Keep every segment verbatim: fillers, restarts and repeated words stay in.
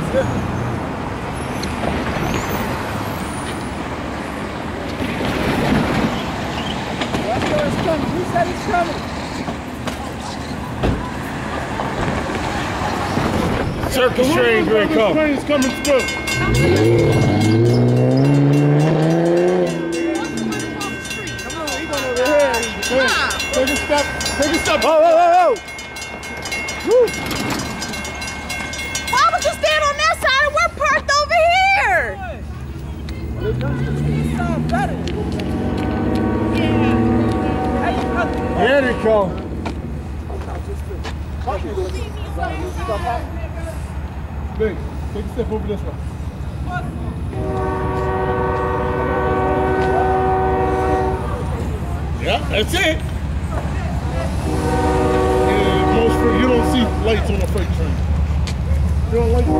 Circus train going to come. Train is coming through. Come on, he's going over here. Hey, take a step. Take a step. Oh, oh, oh, oh. Woo. Why would you stand on that side and we're parked over here? There they go. Big, take a step over this way. Yeah, that's it. And most you don't see lights on a freight train. You don't like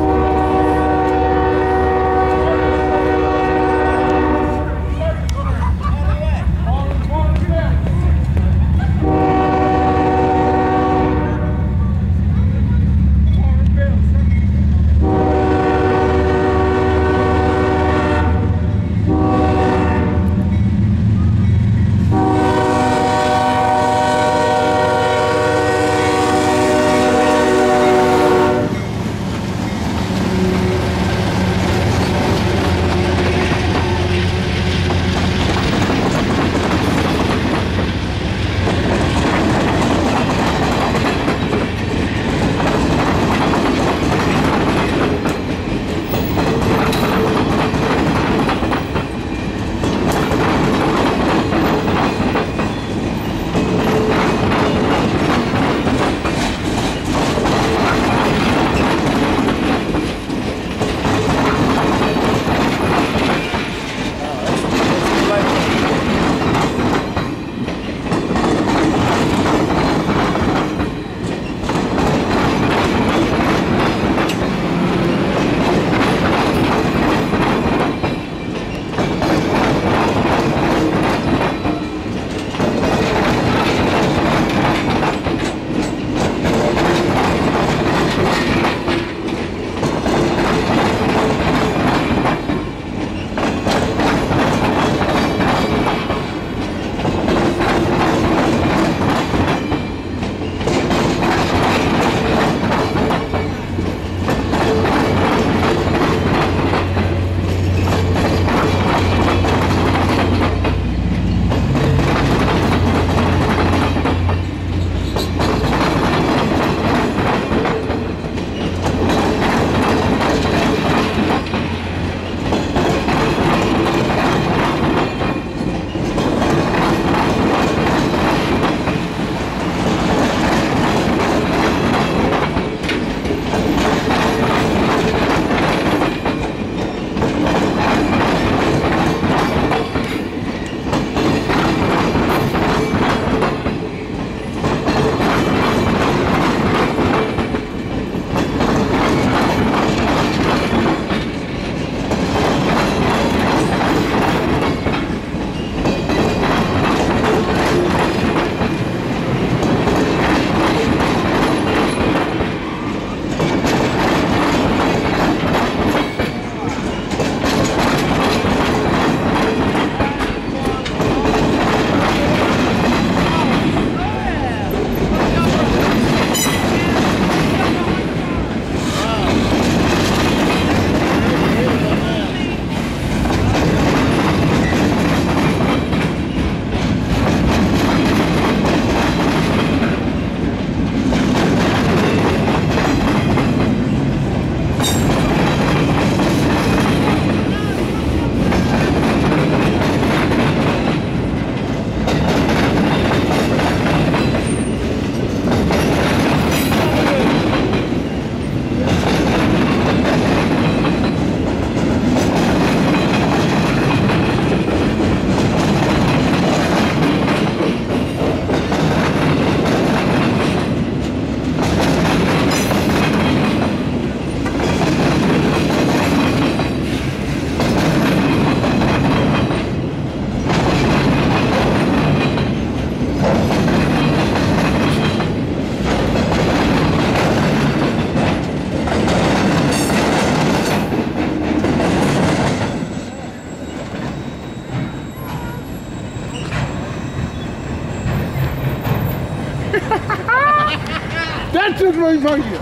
That's just my idea.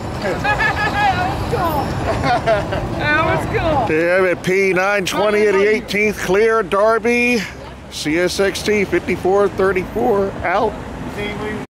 That was cool. Damn it, P nine twenty at the eighteenth clear, Darby. C S X T fifty-four thirty-four out.